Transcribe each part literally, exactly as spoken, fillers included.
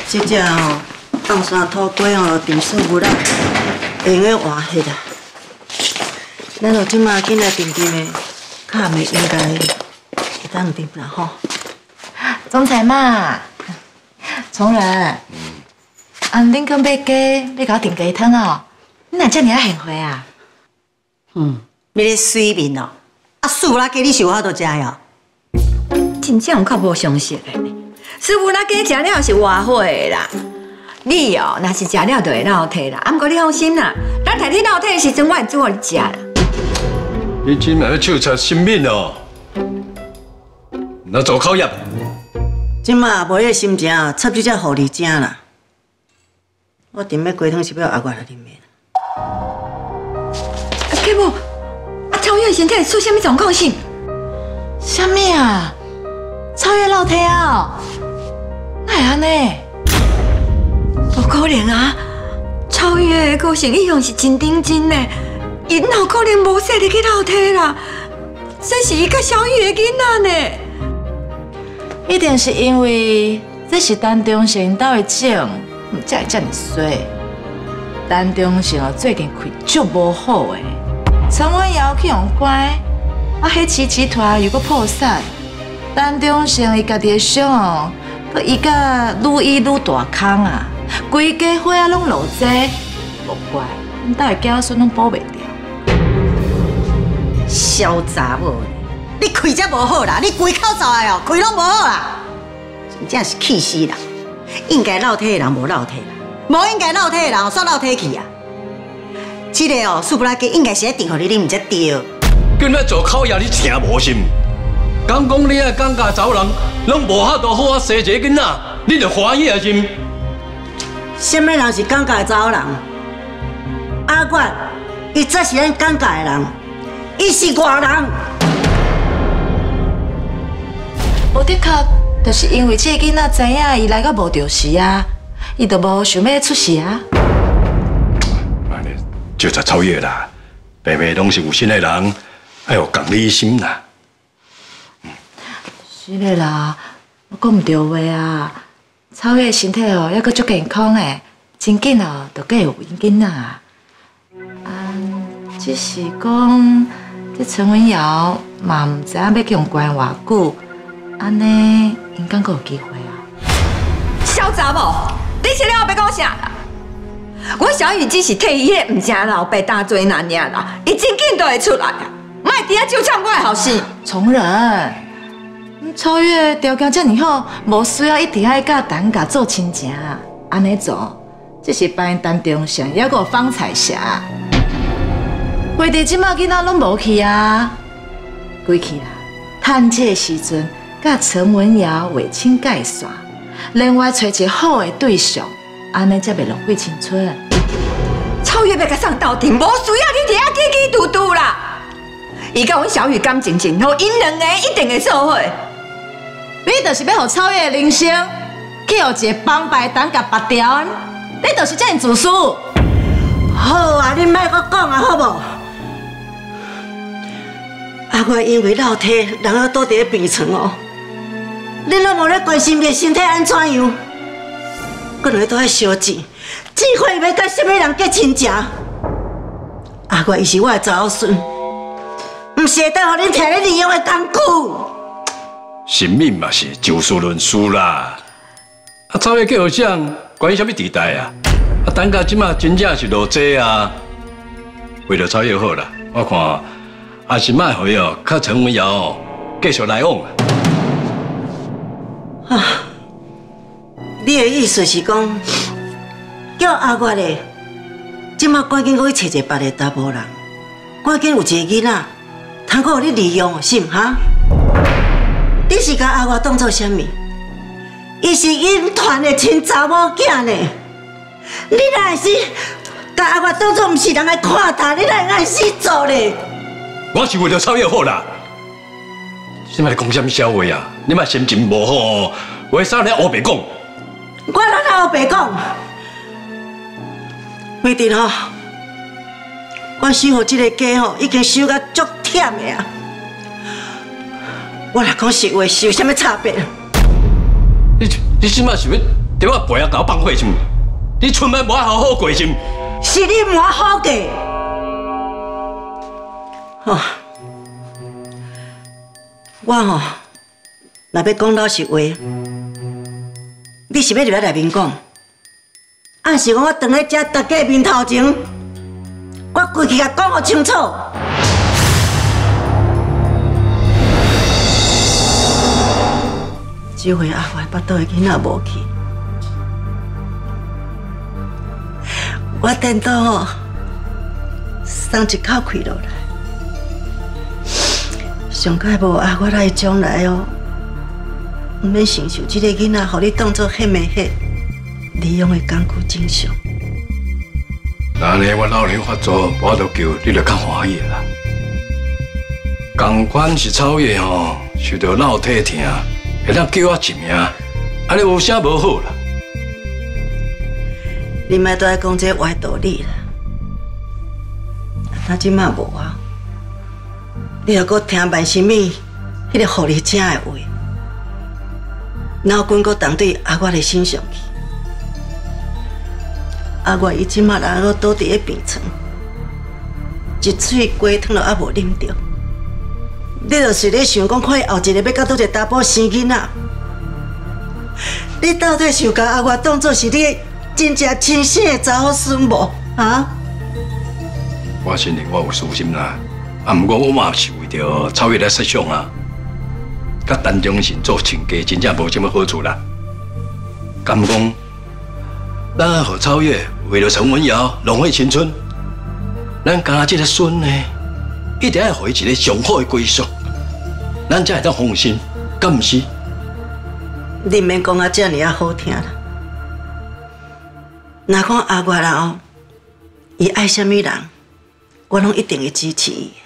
这只哦，放山土鸡哦，炖素物啦，会用个换迄啦。咱哦，即马紧来炖炖的，较袂应该会当炖啦吼。 总裁嘛，崇仁，啊，恁去买鸡，要搞炖鸡汤哦，你哪遮尔啊贤惠啊？ 嗯，要咧水面哦，啊，素啦鸡你是有法度食呀？ 真正有较无常识的呢。师傅，那鸡食了是外火的啦。你哦，若是食了就会落体啦。啊，不过你放心啦，等摕你落体的时阵，我会煮互你食啦。 你真系要笑出心面哦，那做考验。 即马无迄个心情，插这只互你食啦。我炖要鸡汤是要阿外来啉的。 啊，继母，啊，超越身体出啥物状况是？啥物啊？超越落体啊？哪会安尼？不可能啊！超越的个性意向是真认真的，伊哪有可能无说你去落体啦？这是伊甲小雨的囡仔呢。一定是因为这是陈忠信因兜的种，才会这么衰。陈忠信哦，最近开足无好的，陈文尧去用乖，啊，迄市集团又搁破产。陈忠信伊家己的伤哦，佮伊甲愈医愈大空啊，规家伙啊拢落济，无怪，因兜的子孙拢保袂掉。 小查某，你开才无好啦，你规口罩的哦，开拢无好啦，真正是气死人！应该落体的人无落体啦，无应该落体的人煞落体去啊！这个哦，苏布拉鸡应该是一定互你啉才对。 今仔做考验你听无心，讲讲你啊讲家走人，拢无法度好啊生一个囡仔，你着欢喜啊心？ 什么人是讲家走人？阿冠，伊才是咱讲家的人，伊是外人。 无的确，就是因为这个囡仔知影伊来到无着时啊，伊就无想要出事啊。 安尼就在超越啦，白白拢是有心的人，要有同理心啦。 是的啦，我讲唔对话啊。超越身体哦，还阁足健康诶，真紧哦，就计有因囡仔啊。啊，只是讲这陈文尧嘛唔知影要去用关偌久，安尼应该阁有机会啊。小查某，你是了要讲啥啦？我小雨只是替伊迄个唔正老爸打做那尔啦，伊真紧就会出来啊！莫伫遐就唱我的后生。崇仁。超越条件这么好，无需要一定爱甲陈家做亲情，安尼做，这是帮陈忠信还有方彩霞。外地即马囡仔拢无去啊，归去啦。趁这时阵，甲陈文尧划清界线，另外找一个好的对象，安尼才袂浪费青春。超越要甲上斗阵，无需要你伫遐叽叽嘟嘟啦。伊甲阮小雨感情真好，因两个一定会做伙。你就是要互超越的人生，去互一个帮派党甲拔掉，你就是这样自私。 好啊，你莫阁讲啊，好无？阿我因为老体，人要倒伫咧病床哦，你拢无咧关心伊身体安怎样？搁两个都爱烧钱，钱花要甲什么人结亲情？阿我伊是我的查某孙，毋是会当互恁摕咧利用的工具。 生命嘛是就事论事啦。啊，超越计号上关于什么地带啊？啊，陈家即马真正是落济啊。为了超越好啦，我看还是卖回哦，较陈文尧哦继续来往啊。你的意思是讲，叫阿月的，即马赶紧去找一个别的查甫人，赶紧有一个囡仔，通互你利用，是毋哈？你是甲阿月当作啥物？伊是因团的亲查某囝呢。你哪会是甲阿月当作毋是人来看待？你哪会安死做呢？ 我是为了超越好啦。你莫讲什么笑话啊！你莫心情无好哦，话啥咧黑白讲。 我哪能黑白讲？美婷吼，我守护这个家吼，已经守甲足忝的啊。我来讲实话，是有啥物差别？ 你你即马是要对我背啊搞放火是毋？你出门无好好过是毋？ 是你无好过。哦，我吼，若要讲老实话，你是要入来内面讲，还是讲我蹲咧遮大家面头前，我规气甲讲互清楚？这回阿怀巴肚的囡仔无去，我等到吼松一口气落来，上届无阿我来将来哦，唔免承受这个囡仔，互你当作迄咩迄利用的工具真相。 那呢，我老娘发作，我都叫你就较欢喜啦。同款是草叶吼，受到脑体疼。会当救我一命，安尼有啥无好啦？ 你莫都爱讲这歪道理啦！他即马无啊，你若搁听万什么迄个护理者的话，脑筋搁动对阿我的身上去。阿我伊即马人搁倒伫咧病床，一喙鸡汤都还无啉着。你就是咧想讲，看伊后一个要甲倒一个查甫生囡仔，你到底想甲阿我当作是你真正亲生的查某孙无？啊？ 我承认我有私心啦，啊，不过我嘛是为着超越来设想啊，甲陈忠信做亲家，真正无什么好处啦。敢讲，咱和超越为了陈文瑶浪费青春，咱家这个孙呢，一定要给伊一个上好的归宿。咱才会当放心，敢唔是？ 你免讲啊，遮尔啊好听啦。若讲阿外人哦，伊爱什么人，我拢一定会支持伊。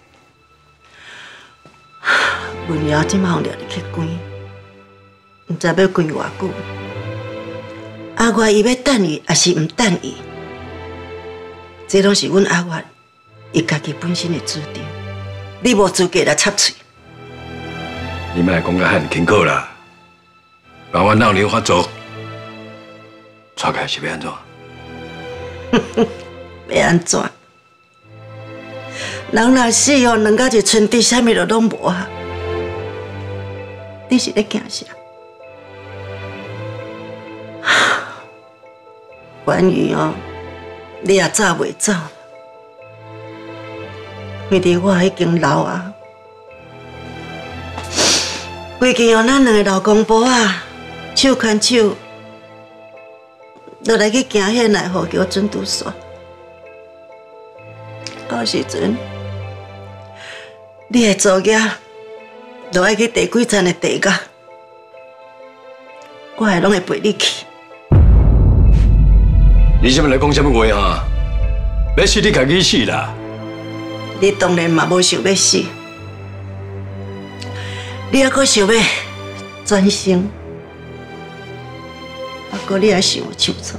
文瑶即马互掠入去关，唔知要关偌久。阿外伊要等伊，还是唔等伊？这拢是阮阿外伊家己本身的主张，你无资格来插嘴。 你莫讲甲遐轻巧啦，把阮老娘发作，带开是要安怎？ 要安怎？人若死哦，两甲一寸地，啥物都拢无啊！你是咧惊啥？关于哦，你也走袂走，因为我已经老啊。规矩哦，咱两个老公婆啊，手牵手，落来去行迄奈何桥准拄煞。到时阵，你的作业落爱去第几站的地角，我会拢会陪你去。 你什么来讲什么话啊？要死你家己死啦！ 你当然嘛无想要死。你还阁想要转生，啊，阁你还想清楚。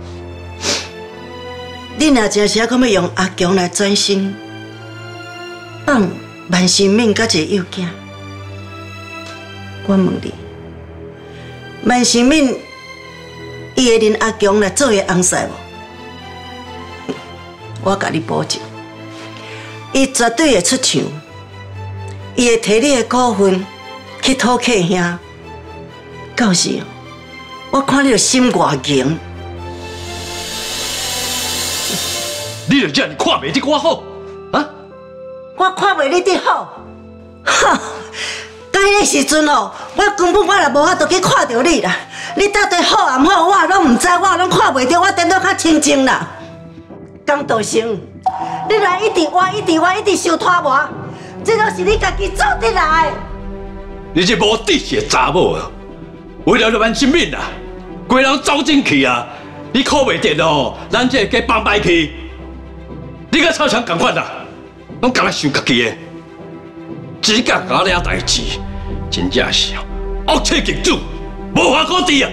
你若真是还阁要用阿强来转生，放万生命甲一个幼囝，我问你，万生命伊会认阿强来做伊翁婿无？我甲你保证，伊绝对会出场，伊会摕你的股份。去讨客兄，到时哦，我看你就心外硬。 你就这样看袂得我好啊？ 我看袂你得好，哈！到迄个时阵哦，我根本我也无法度去看到你啦。你到底好啊唔好，我拢唔知，我拢看袂到，我等到较清静啦。江道生，你来一直挖，一直挖，一直受拖磨，这都是你家己做得来。 你这无底线的查某啊！为了万生命啊，规人走进去啊！你靠袂得哦，咱这个放歹去，你甲操场同款啦，拢干来想家己的，只甲搞了代志，真正是恶切极主，无法可治啊！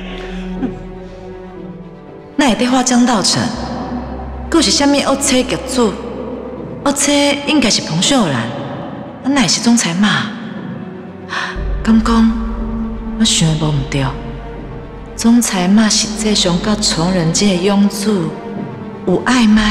那会得话江道成，佫是啥物恶切极主？恶切应该是彭秀兰，那乃是总裁嘛？敢讲，我想的无唔对。 总裁嘛实际上甲崇仁这个养子有暧昧。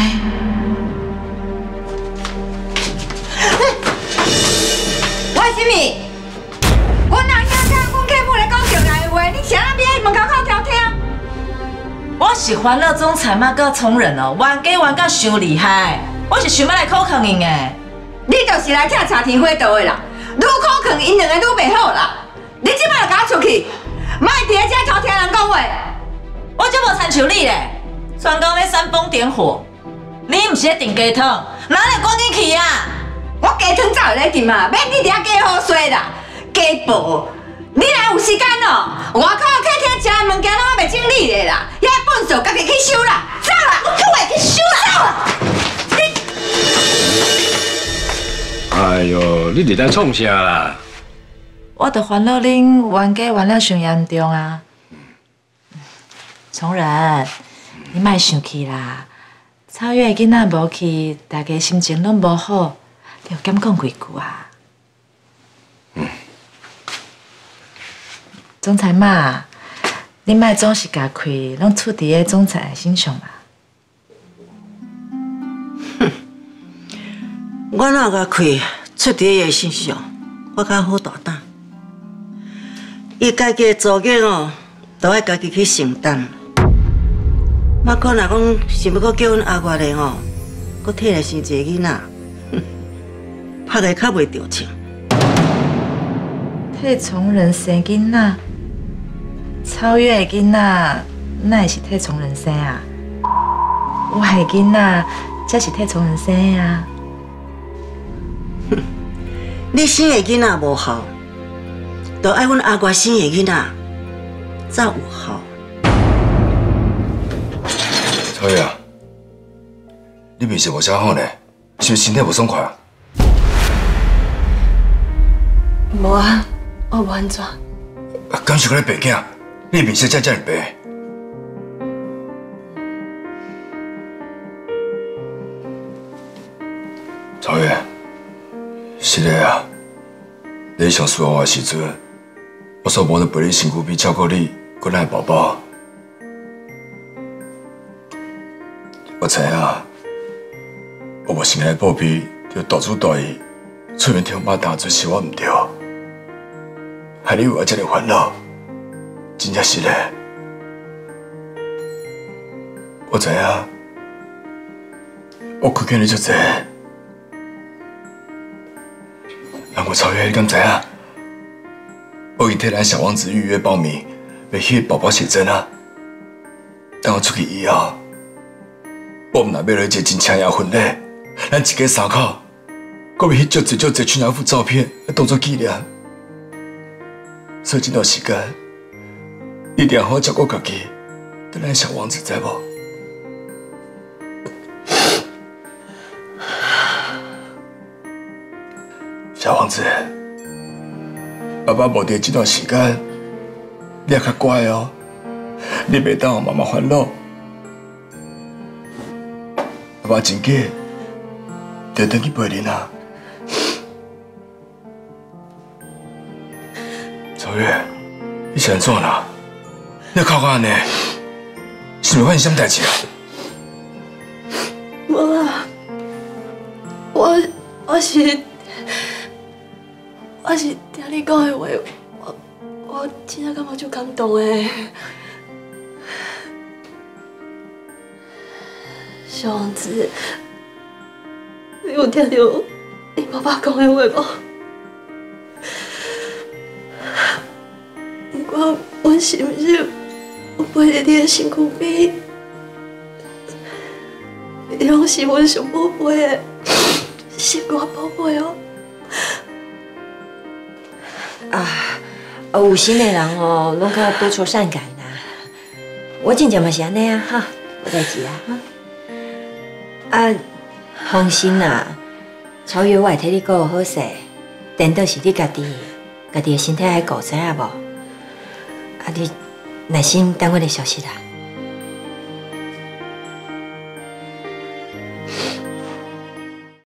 为什么？阮阿囝甲阮继母咧讲着来的话，你谁人伫门口口调听？ 我是烦恼总裁嘛甲崇仁哦，冤家冤甲伤厉害，我是想要来考坑因的。 你就是来请查天花道的啦，愈考坑因两个愈袂好啦。你即摆就赶我出去，莫伫咧遮偷听人讲话。 我就无参像你咧，专讲咧煽风点火。你毋是咧订鸡汤，哪会赶紧去啊？ 我鸡汤早就咧订嘛，免你伫遐鸡好衰啦，鸡婆。你若有时间哦，外口客厅食的物件拢还袂整理咧啦，遐粪扫家己去收啦，走啦！我叫我去收啦，走啦！你， 哎呦，你伫咧创啥啦？ 我着烦恼恁冤家冤了伤严重啊！崇仁，你莫生气啦。草月的囡仔无去，大家心情拢无好，着减讲几句啊。 嗯。 总裁嘛，你莫总是家开，拢出伫个总裁的身上啦。 哼，我哪甲开出伫伊身上，我较好大胆。伊家己的作业哦，都爱家己去承担。莫可能讲想要搁叫阮阿外的吼，搁摕来生一个囡仔，拍个较袂着情。 替崇仁生囡仔，超越的囡仔，哪会是替崇仁生啊？我的囡仔才是替崇仁生的啊！ 哼，你生的囡仔无效，就爱阮阿外生的囡仔才有效。 超越啊，你面色无啥好呢，是不是身体无爽快啊？ 无啊，我无安怎。 啊，敢是个你病囝？你面色才这么白？超越，是的啊，你上需要我的时阵，我所无得陪你身躯边照顾你，搁咱的宝宝。我知影，我无心爱保庇，就大主大意，出面听马打，就是我唔对，害你有我这个烦恼，真正是嘞。我知影，我亏欠你足济，但我超越，你敢知影？我已经替咱小王子预约报名，要去宝宝写真啊。等我出去以后。我们若要来一个真抢眼婚礼，咱一家三口，搁要翕足侪足侪全家福照片来当作纪念。所以这段时间，你一定要好好照顾家己，对咱小王子知无？小王子，爸爸无伫这段时间，你要较乖哦，你袂当让妈妈烦恼。爸爸真紧，就等去陪恁啊。超越，你是安怎啦？你哭到安尼，是毋是发生什么代志啊？ 无啊，我我是我是听你讲的话，我我真正感觉就感动的。小王子，你有听到你爸爸讲的话无？不管我是不是有陪在你的身躯边，你拢是我上宝贝的心肝宝贝哦。 啊，有心的人哦，拢较多愁善感啦。我真正嘛是安尼啊，哈，无代志啊，哈。啊，放心啦，超越我会替你顾好势，颠倒是你家己，家己的身体爱顾知影无？啊，你耐心等我的消息啦。